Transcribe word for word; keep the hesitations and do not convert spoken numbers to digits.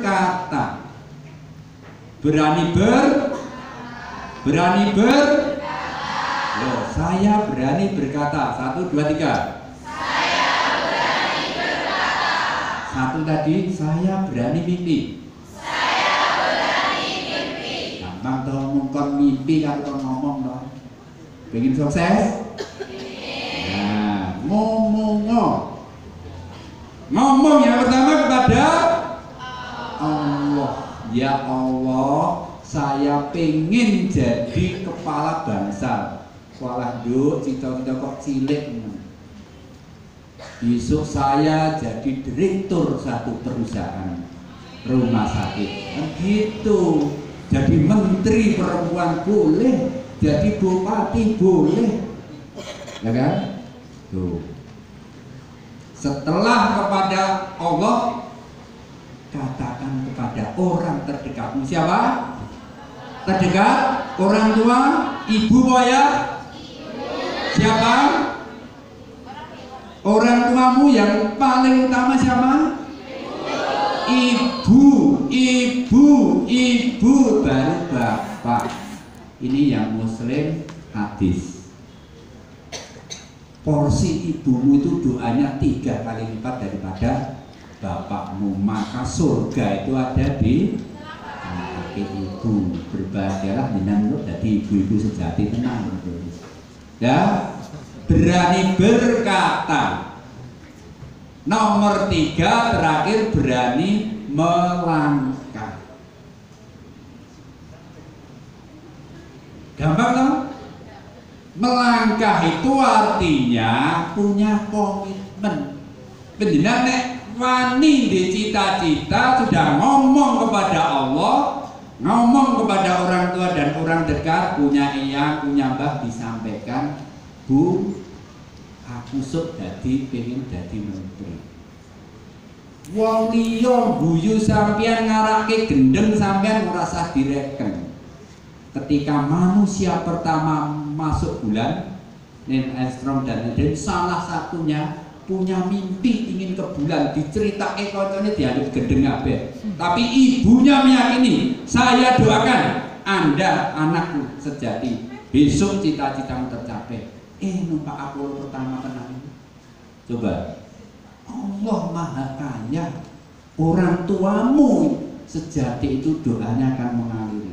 berkata. Berani ber berani ber Loh, saya berani berkata. Satu, dua, tiga. Saya berani berkata. Satu tadi, saya berani mimpi. Saya berani mimpi. Gampang toh ngomong mimpi kalau ngomong toh. Pengen sukses? Nah, ngomong ngomong yang pertama kepada Allah. Ya Allah, saya pengen jadi kepala bangsa. Walah nduk, cita-cita kok cilik. Besok saya jadi direktur satu perusahaan rumah sakit. Kan gitu. Jadi menteri perempuan boleh, jadi bupati boleh. Ya kan? Tuh. Setelah kepada Allah, katakan kepada orang terdekatmu. Siapa? Terdekat, orang tua, ibu ya. Siapa? Orang tuamu yang paling utama siapa? Ibu, ibu, ibu, baru bapak. Ini yang muslim hadis. Porsi ibumu itu doanya tiga kali lipat daripada bapakmu, maka surga itu ada di kaki ibu. Berbahagialah dengan lu jadi ibu-ibu sejati, tenang gitu. Ya, berani berkata. Nomor tiga terakhir, berani melangkah. Gampang dong? Melangkah itu artinya punya komitmen. Penjenengan nek wani di cita-cita sudah ngomong kepada Allah, ngomong kepada orang tua dan orang dekat, punya eyang, punya mbah, disampaikan, Bu, aku sok dadi pengen dadi menteri. Wong liya guyu sampean ngarake gendeng sampean ora usah direken. Ketika manusia pertama masuk bulan, Neil Armstrong dan Edwin salah satunya punya mimpi ingin ke bulan, diceritake koncone dianggap gendeng kabeh. Tapi ibunya meyakini, saya doakan Anda anakku sejati, besok cita-citamu tercapai. Eh numpak Apollo pertama tenang. Coba, Allah Maha Kaya, orang tuamu sejati itu doanya akan mengalir.